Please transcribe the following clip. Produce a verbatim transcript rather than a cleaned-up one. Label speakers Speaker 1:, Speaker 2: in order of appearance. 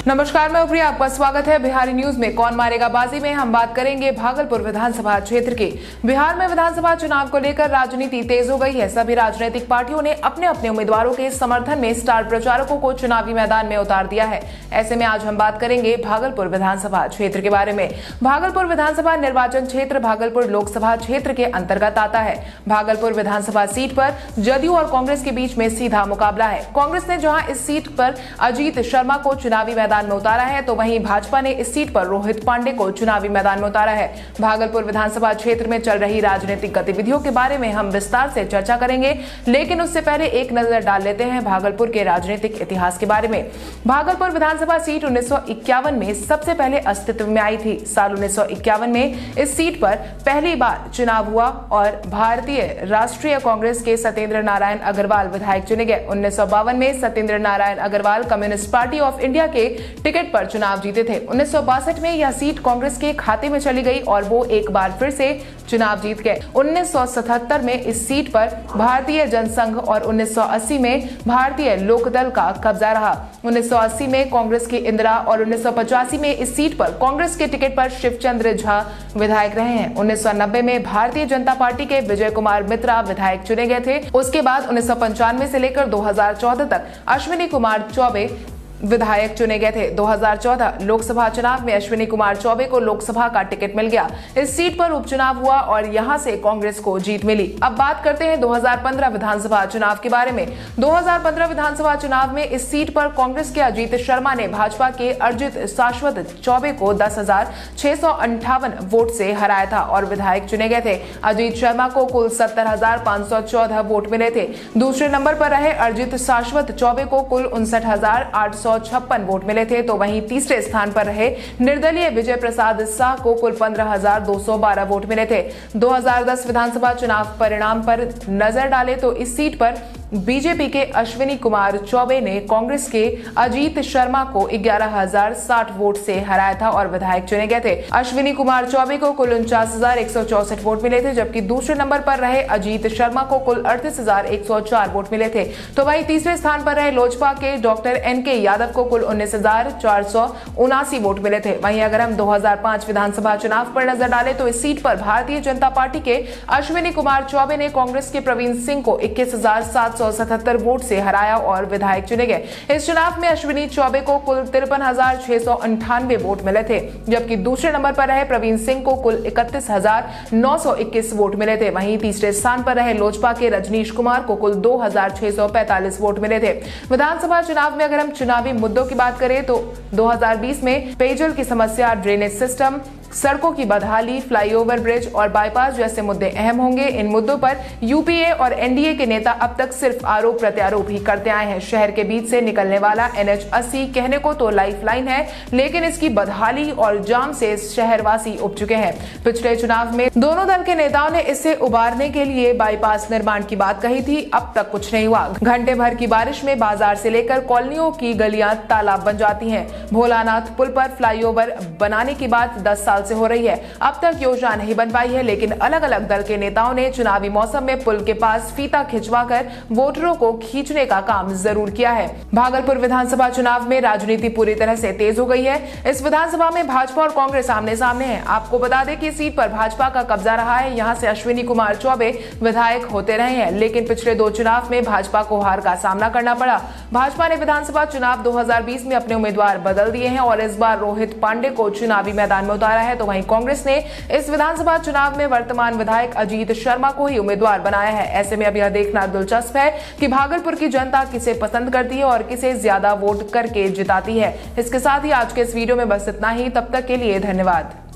Speaker 1: नमस्कार, मैं प्रिया, आपका स्वागत है बिहारी न्यूज में। कौन मारेगा बाजी में हम बात करेंगे भागलपुर विधानसभा क्षेत्र की। बिहार में विधानसभा चुनाव को लेकर राजनीति तेज हो गई है। सभी राजनीतिक पार्टियों ने अपने अपने उम्मीदवारों के समर्थन में स्टार प्रचारकों को चुनावी मैदान में उतार दिया है। ऐसे में आज हम बात करेंगे भागलपुर विधानसभा क्षेत्र के बारे में। भागलपुर विधानसभा निर्वाचन क्षेत्र भागलपुर लोकसभा क्षेत्र के अंतर्गत आता है। भागलपुर विधानसभा सीट पर जदयू और कांग्रेस के बीच में सीधा मुकाबला है। कांग्रेस ने जहां इस सीट पर अजीत शर्मा को चुनावी मैदान में उतारा है, तो वहीं भाजपा ने इस सीट पर रोहित पांडे को चुनावी मैदान में उतारा है। भागलपुर विधानसभा क्षेत्र में चल रही राजनीतिक गतिविधियों के बारे में हम विस्तार से चर्चा करेंगे, लेकिन उससे पहले एक नजर डाल लेते हैं भागलपुर के राजनीतिक इतिहास के बारे में। भागलपुर विधानसभा सीट उन्नीस सौ इक्यावन में सबसे पहले अस्तित्व में आई थी। साल उन्नीस सौ इक्यावन में इस सीट पर पहली बार चुनाव हुआ और भारतीय राष्ट्रीय कांग्रेस के सत्येंद्र नारायण अग्रवाल विधायक चुने गए। उन्नीस सौ बावन में Satyendra Narayan Agrawal communist party of India के टिकट पर चुनाव जीते थे। उन्नीस सौ बासठ में यह सीट कांग्रेस के खाते में चली गई और वो एक बार फिर से चुनाव जीत गए। उन्नीस सौ सतहत्तर में इस सीट पर भारतीय जनसंघ और उन्नीस सौ अस्सी में भारतीय लोकदल का कब्जा रहा। उन्नीस सौ अस्सी में कांग्रेस की इंदिरा और उन्नीस सौ पचासी में इस सीट पर कांग्रेस के टिकट पर शिवचंद्र झा विधायक रहे हैं। उन्नीस सौ नब्बे में भारतीय जनता पार्टी के विजय कुमार मित्रा विधायक चुने गए थे। उसके बाद उन्नीस सौ पंचानवे से लेकर दो हजार चौदह तक अश्विनी कुमार चौबे विधायक चुने गए थे। दो हजार चौदह लोकसभा चुनाव में अश्विनी कुमार चौबे को लोकसभा का टिकट मिल गया। इस सीट पर उपचुनाव हुआ और यहां से कांग्रेस को जीत मिली। अब बात करते हैं दो हजार पंद्रह विधानसभा चुनाव के बारे में। दो हजार पंद्रह विधानसभा चुनाव में इस सीट पर कांग्रेस के अजीत शर्मा ने भाजपा के अर्जित शाश्वत चौबे को दस हजार छह सौ अंठावन वोट से हराया था और विधायक चुने गए थे। अजीत शर्मा को कुल सत्तर हजार पांच सौ चौदह वोट मिले थे। दूसरे नंबर पर रहे अर्जित शाश्वत चौबे को कुल उनसठ हजार आठ सौ छप्पन वोट मिले थे। तो वहीं तीसरे स्थान पर रहे निर्दलीय विजय प्रसाद शाह को कुल पंद्रह हजार दो सौ बारह वोट मिले थे। दो हजार दस विधानसभा चुनाव परिणाम पर नजर डालें तो इस सीट पर बीजेपी के अश्विनी कुमार चौबे ने कांग्रेस के अजीत शर्मा को ग्यारह हजार साठ वोट से हराया था और विधायक चुने गए थे। अश्विनी कुमार चौबे को कुल उनचास हजार एक सौ चौसठ वोट मिले थे, जबकि दूसरे नंबर पर रहे अजीत शर्मा को कुल अड़तीस हजार एक सौ चार वोट मिले थे। तो वहीं तीसरे स्थान पर रहे लोजपा के डॉक्टर एन के यादव को कुल उन्नीस हजार चार सौ उनासी वोट मिले थे। वहीं अगर हम दो हजार पांच विधानसभा चुनाव पर नजर डालें तो इस सीट पर भारतीय जनता पार्टी के अश्विनी कुमार चौबे ने कांग्रेस के प्रवीण सिंह को इक्कीस हजार सात सौ सतहत्तर वोट से हराया और विधायक चुने गए। इस चुनाव में अश्विनी चौबे को कुल तिरपन हजार छह सौ अंठानवे वोट मिले थे, जबकि दूसरे नंबर पर रहे प्रवीण सिंह को कुल इकतीस हजार नौ सौ इक्कीस वोट मिले थे। वहीं तीसरे स्थान पर रहे लोजपा के रजनीश कुमार को कुल दो हजार छह सौ पैंतालीस वोट मिले थे। विधानसभा चुनाव में अगर हम चुनावी मुद्दों की बात करें तो दो हजार बीस में पेयजल की समस्या, ड्रेनेज सिस्टम, सड़कों की बदहाली, फ्लाईओवर ब्रिज और बाईपास जैसे मुद्दे अहम होंगे। इन मुद्दों पर यूपीए और एनडीए के नेता अब तक सिर्फ आरोप प्रत्यारोप ही करते आए हैं। शहर के बीच से निकलने वाला एन एच अस्सी कहने को तो लाइफलाइन है, लेकिन इसकी बदहाली और जाम से शहरवासी उब चुके हैं। पिछले चुनाव में दोनों दल के नेताओं ने इसे उबारने के लिए बाईपास निर्माण की बात कही थी, अब तक कुछ नहीं हुआ। घंटे भर की बारिश में बाजार से लेकर कॉलोनियों की गलियां तालाब बन जाती हैं। भोलानाथ पुल पर फ्लाईओवर बनाने की बात दस साल से हो रही है, अब तक योजना नहीं बन पाई है, लेकिन अलग अलग दल के नेताओं ने चुनावी मौसम में पुल के पास फीता खिंचवाकर वोटरों को खींचने का काम जरूर किया है। भागलपुर विधानसभा चुनाव में राजनीति पूरी तरह से तेज हो गई है। इस विधानसभा में भाजपा और कांग्रेस आमने सामने है। आपको बता दें कि सीट पर भाजपा का कब्जा रहा है। यहां से अश्विनी कुमार चौबे विधायक होते रहे हैं, लेकिन पिछले दो चुनाव में भाजपा को हार का सामना करना पड़ा। भाजपा ने विधानसभा चुनाव दो हजार बीस में अपने उम्मीदवार बदल दिए हैं और इस बार रोहित पांडे को चुनावी मैदान में उतारा है। तो वहीं कांग्रेस ने इस विधानसभा चुनाव में वर्तमान विधायक अजीत शर्मा को ही उम्मीदवार बनाया है। ऐसे में अब यह देखना दिलचस्प है कि भागलपुर की जनता किसे पसंद करती है और किसे ज्यादा वोट करके जिताती है। इसके साथ ही आज के इस वीडियो में बस इतना ही। तब तक के लिए धन्यवाद।